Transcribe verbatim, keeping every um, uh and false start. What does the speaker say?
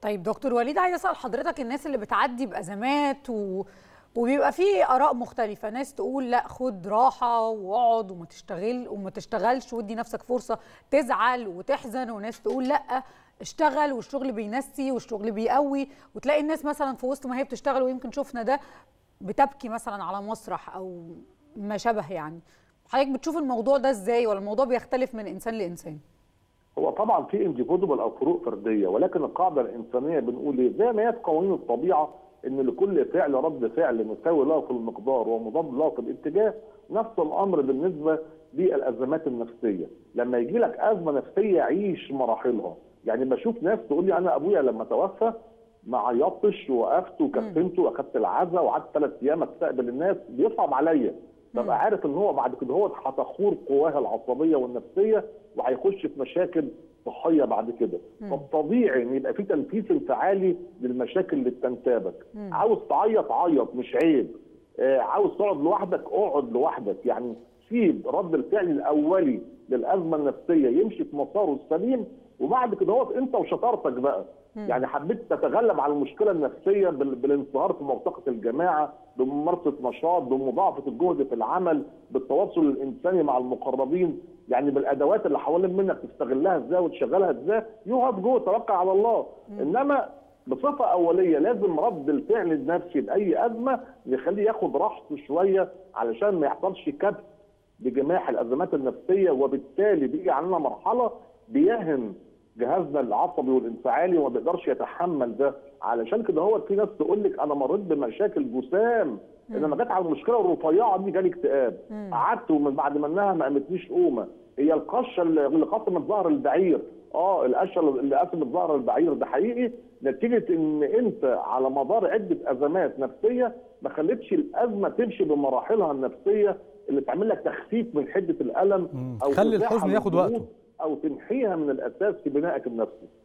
طيب دكتور وليد، عايز اسال حضرتك، الناس اللي بتعدي بازمات و... وبيبقى فيه اراء مختلفه، ناس تقول لا خد راحه واقعد وما تشتغل وما تشتغلش وادي نفسك فرصه تزعل وتحزن، وناس تقول لا اشتغل والشغل بينسي والشغل بيقوي، وتلاقي الناس مثلا في وسط ما هي بتشتغل، ويمكن شفنا ده، بتبكي مثلا على مسرح او ما شابه. يعني حضرتك بتشوف الموضوع ده ازاي، ولا الموضوع بيختلف من انسان لانسان؟ هو طبعا في انديفيدوال او فروق فرديه، ولكن القاعده الانسانيه بنقول ايه؟ زي ما هي في قوانين الطبيعه ان لكل فعل رد فعل مساوي له في المقدار ومضاد له في الاتجاه، نفس الامر بالنسبه للازمات النفسيه. لما يجي لك ازمه نفسيه عيش مراحلها. يعني بشوف ناس تقول لي انا ابويا لما توفى ما عيطتش ووقفت وكفنته واخدت العزاء وقعدت ثلاث ايام استقبل الناس، بيصعب عليا. ببقى عارف ان هو بعد كده هو هتخور قواه العصبيه والنفسيه وهيخش في مشاكل صحيه بعد كده. فالطبيعي ان يبقى في تنفيذ انفعالي للمشاكل اللي بتنتابك. عاوز تعيط عيط، مش عيب. آه عاوز تقعد لوحدك اقعد لوحدك. يعني سيب رد الفعل الاولي للازمه النفسيه يمشي في مساره السليم، وبعد كده هو انت وشطارتك بقى. يعني حبيت تتغلب على المشكله النفسيه بالانصهار في موثقه الجماعه، بممارسه نشاط، بمضاعفه الجهد في العمل، بالتواصل الانساني مع المقربين، يعني بالادوات اللي حوالين منك تستغلها ازاي وتشغلها ازاي، يقعد جوه توكل على الله. مم. انما بصفه اوليه لازم رد الفعل النفسي لاي ازمه يخليه ياخد راحته شويه علشان ما يحصلش كبت بجماح الازمات النفسيه، وبالتالي بيجي علينا مرحله بيهن جهازنا العصبي والانفعالي وما بيقدرش يتحمل ده. علشان كده هو في ناس تقول لك انا مريت بمشاكل جسام، انما جت على المشكله الرفيعه دي جالي اكتئاب، قعدت ومن بعد ما انها ما قامتليش قومه. هي القشه اللي قسمت ظهر البعير، اه القشه اللي قسمت ظهر البعير ده حقيقي، نتيجه ان انت على مدار عده ازمات نفسيه ما خلتش الازمه تمشي بمراحلها النفسيه اللي تعمل لك تخفيف من حده الالم، او خلي الحزن ياخد وقته، او تمحيها من الاساس في بنائك النفسي.